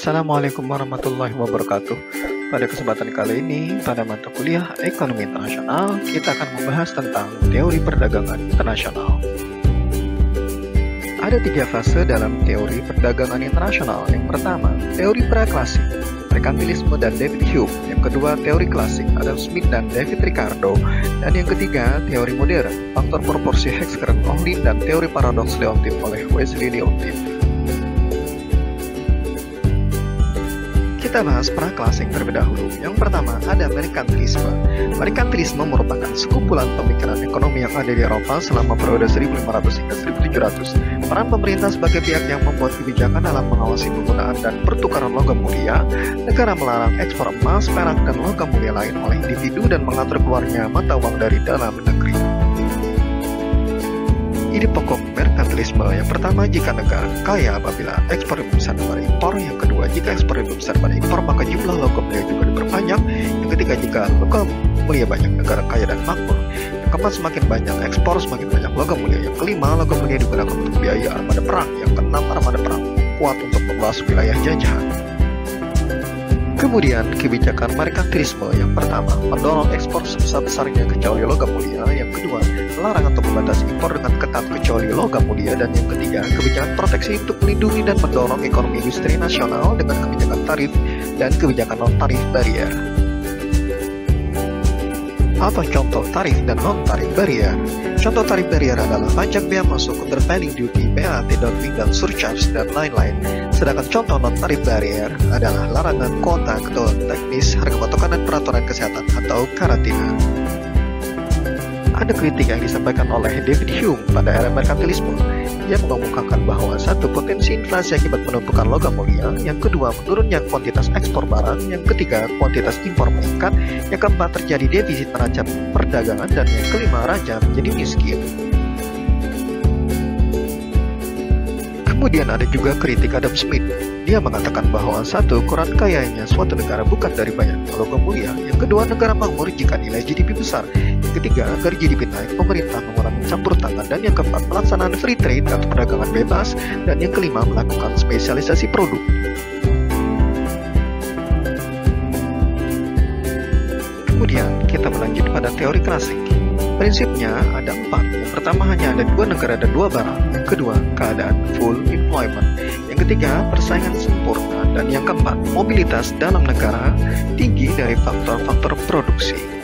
Assalamualaikum warahmatullahi wabarakatuh. Pada kesempatan kali ini, pada mata kuliah Ekonomi Internasional, kita akan membahas tentang teori perdagangan internasional. Ada 3 fase dalam teori perdagangan internasional. Yang pertama, teori praklasik, merkantilisme dan David Hume. Yang kedua, teori klasik, Adam Smith dan David Ricardo. Dan yang ketiga, teori modern, faktor proporsi Hex-Kern-Ohlin dan teori paradoks Leontief oleh Wesley Leontief. Kita bahas praklasik terlebih dahulu. Yang pertama, ada merkantilisme. Merkantilisme merupakan sekumpulan pemikiran ekonomi yang ada di Eropa selama periode 1500 hingga 1700. Peran pemerintah sebagai pihak yang membuat kebijakan dalam mengawasi penggunaan dan pertukaran logam mulia, negara melarang ekspor emas, perak, dan logam mulia lain oleh individu dan mengatur keluarnya mata uang dari dalam negeri. Ide pokok merkantilisme yang pertama, jika negara kaya apabila ekspor lebih besar daripada impor. Yang kedua, jika ekspor lebih besar daripada impor maka jumlah logam mulia juga diperbanyak. Yang ketiga, jika logam mulia banyak negara kaya dan makmur. Yang keempat, semakin banyak ekspor semakin banyak logam mulia. Yang kelima, logam mulia digunakan untuk biaya armada perang. Yang keenam, armada perang kuat untuk meluas wilayah jajahan. Kemudian, kebijakan merkantilisme yang pertama, mendorong ekspor sebesar-besarnya kecuali logam mulia. Yang kedua, melarang atau membatasi impor dengan ketat kecuali logam mulia. Dan yang ketiga, kebijakan proteksi untuk melindungi dan mendorong ekonomi industri nasional dengan kebijakan tarif dan kebijakan non-tarif barier. Apa contoh tarif dan non-tarif barier? Contoh tarif barier adalah pajak, bea masuk, countervailing duty, BAT, dumping, dan surcharge, dan lain-lain. Sedangkan contoh non-tarif barier adalah larangan, kuota, ketentuan teknis, harga patokan, dan peraturan kesehatan atau karantina. Ada kritik yang disampaikan oleh David Hume pada era merkantilisme. Ia mengemukakan bahwa satu, potensi inflasi akibat penumpukan logam mulia. Yang kedua, menurunnya kuantitas ekspor barang. Yang ketiga, kuantitas impor meningkat. Yang keempat, terjadi defisit neraca perdagangan. Dan yang kelima, raja menjadi miskin. Kemudian ada juga kritik Adam Smith. Dia mengatakan bahwa satu, ukuran kayanya suatu negara bukan dari banyak logam mulia. Yang kedua, negara makmur jika nilai GDP besar. Yang ketiga, agar GDP naik, pemerintah mengurangi campur tangan. Dan yang keempat, pelaksanaan free trade atau perdagangan bebas. Dan yang kelima, melakukan spesialisasi produk. Kemudian kita melanjut pada teori klasik. Prinsipnya ada 4. Yang pertama, hanya ada 2 negara dan 2 barang. Yang kedua, keadaan full employment. Yang ketiga, persaingan sempurna. Dan yang keempat, mobilitas dalam negara tinggi dari faktor-faktor produksi.